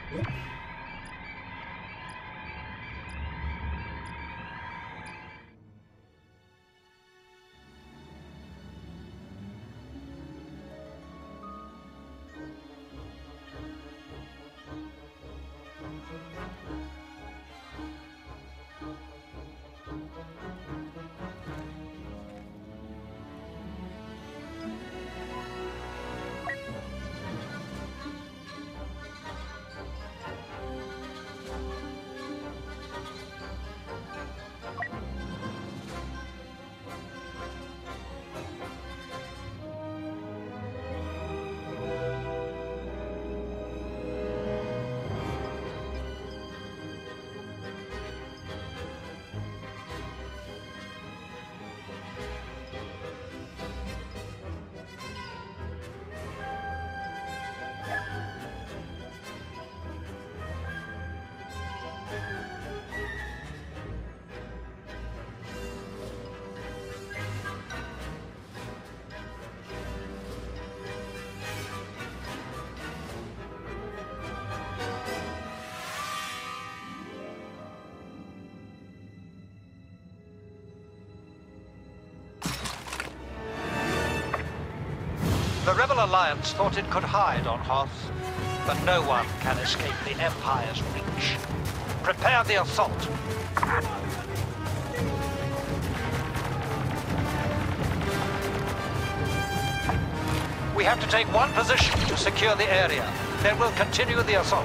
The Rebel Alliance thought it could hide on Hoth, but no one can escape the Empire's reach. Prepare the assault. We have to take one position to secure the area. Then we'll continue the assault.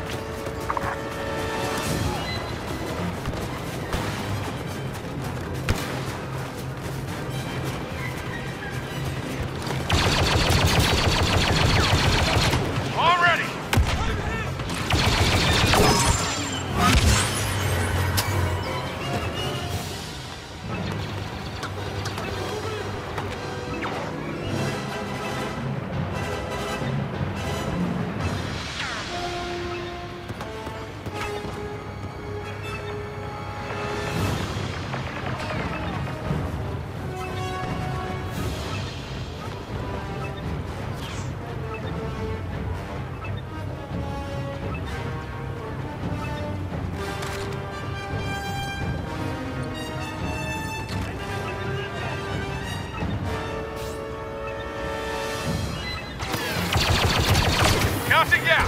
Counting down!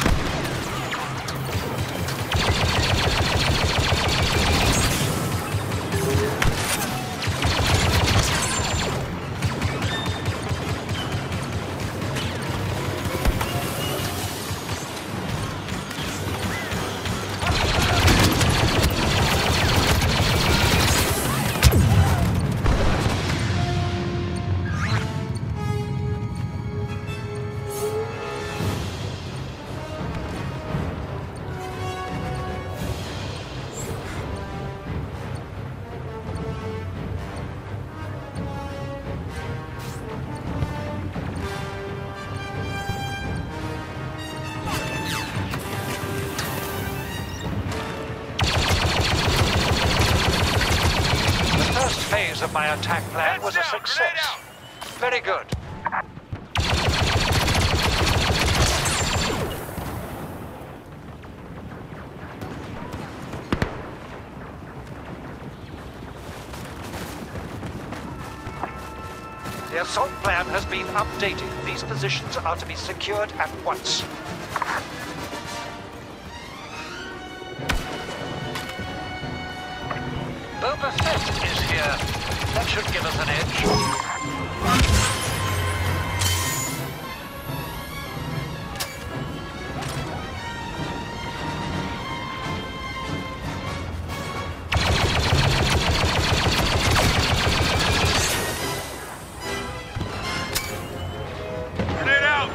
Phase of my attack plan was a success. Very good. The assault plan has been updated. These positions are to be secured at once. Boba Fett is here. That should give us an edge. Grenade out!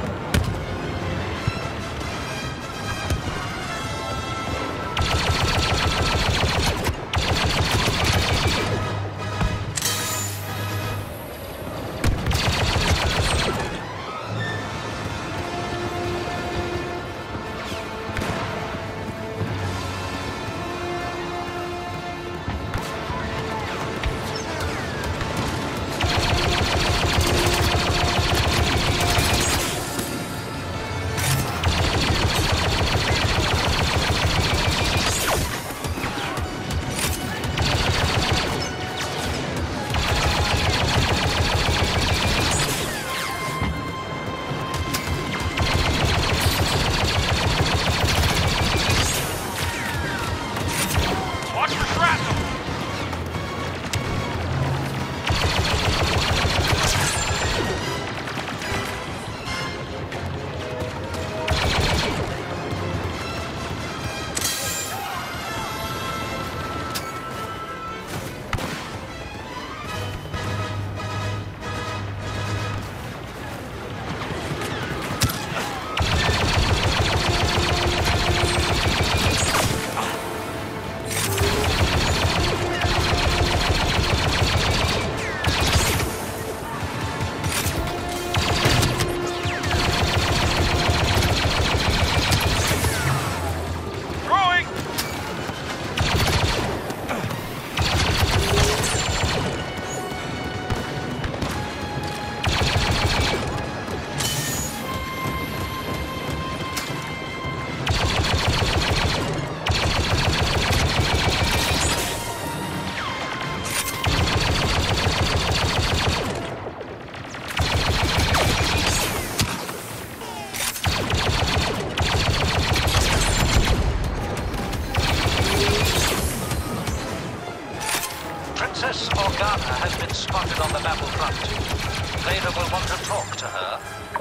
spotted on the battlefront. Vader will want to talk to her.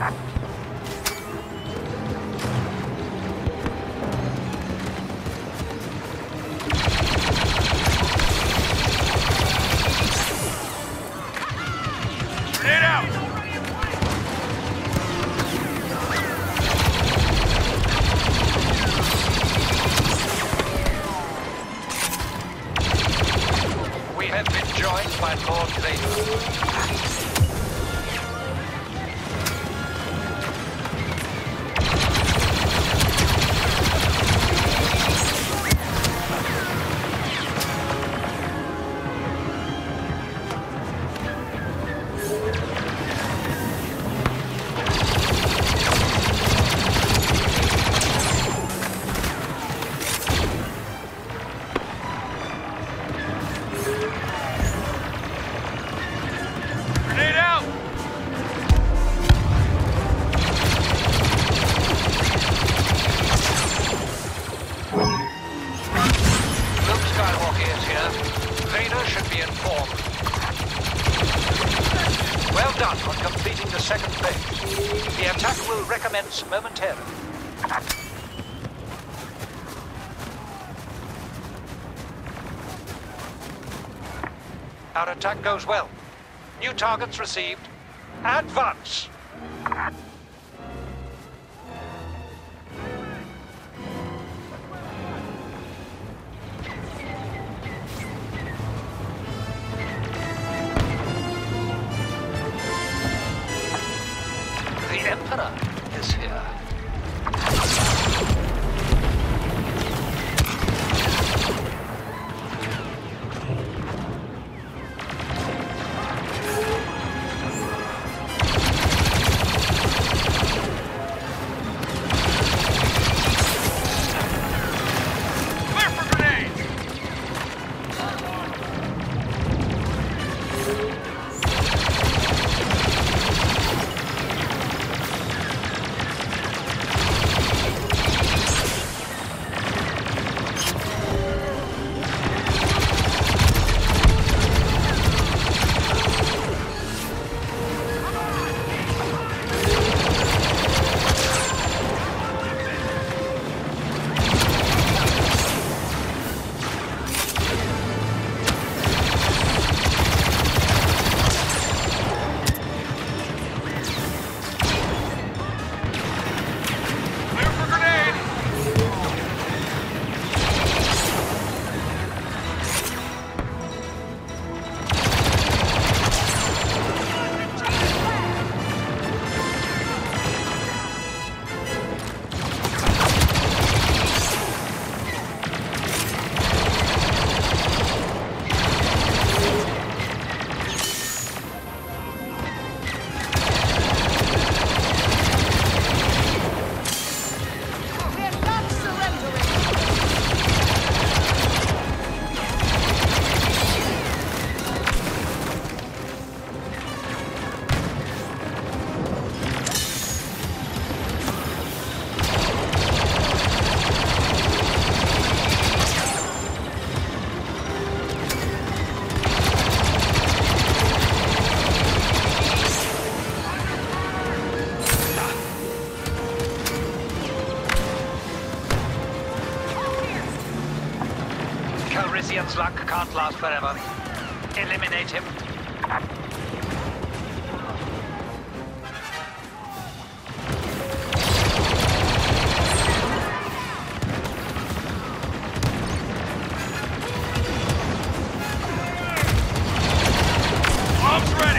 Grenade out! We have been joined by Lord Vader. Grenade out! Luke Skywalker is here. Vader should be informed. Well done on completing the second phase. The attack will recommence momentarily. Our attack goes well. New targets received. Advance! The Emperor is here. Clear for grenades! Clear for grenade! We're not surrendering! Calrissian's luck can't last forever. Eliminate him. Bombs ready!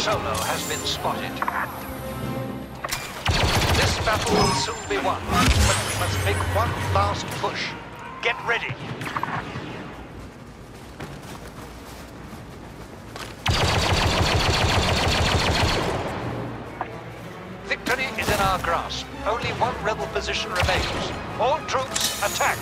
Solo has been spotted. This battle will soon be won, but we must make one last push. Get ready. Victory is in our grasp. Only one rebel position remains. All troops, attack!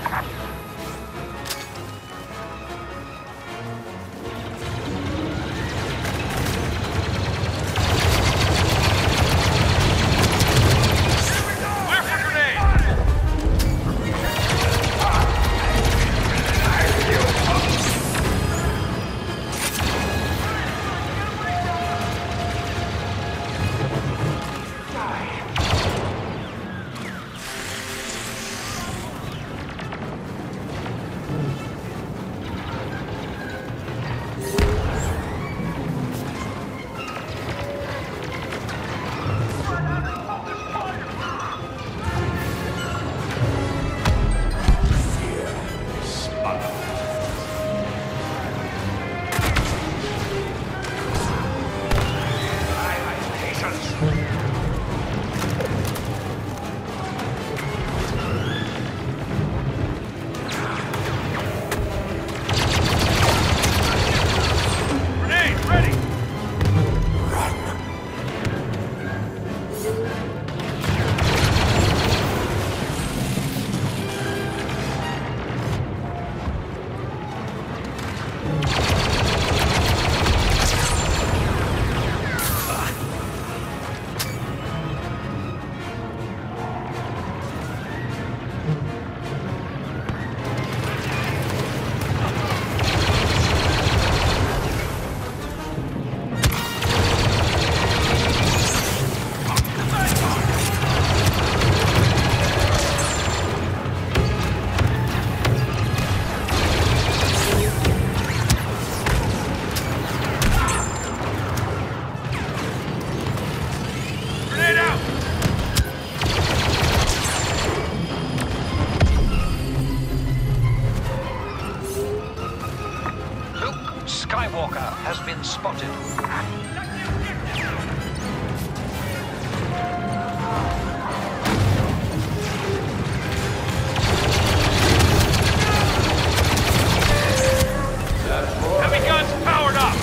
Skywalker has been spotted. Heavy guns powered up!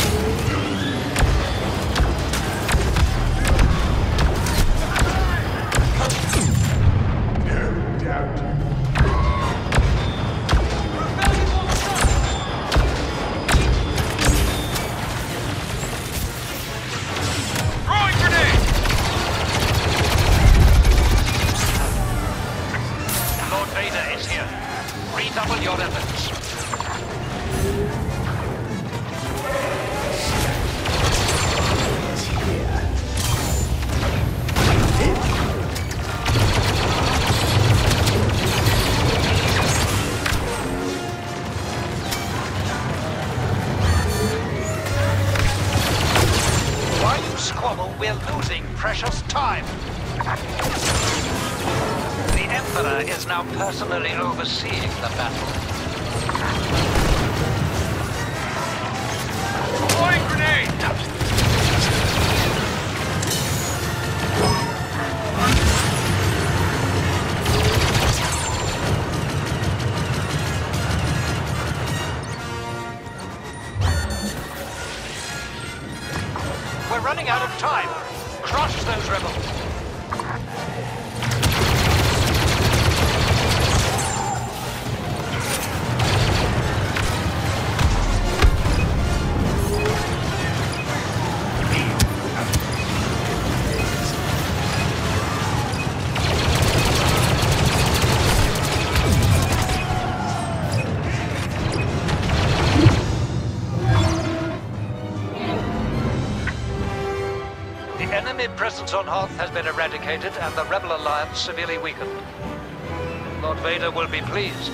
No doubt. Redouble your efforts. While you squabble, we're losing precious time. The Emperor is now personally overseeing the battle. Deploying grenade! We're running out of time. Crush those rebels. The enemy presence on Hoth has been eradicated and the Rebel Alliance severely weakened. Lord Vader will be pleased.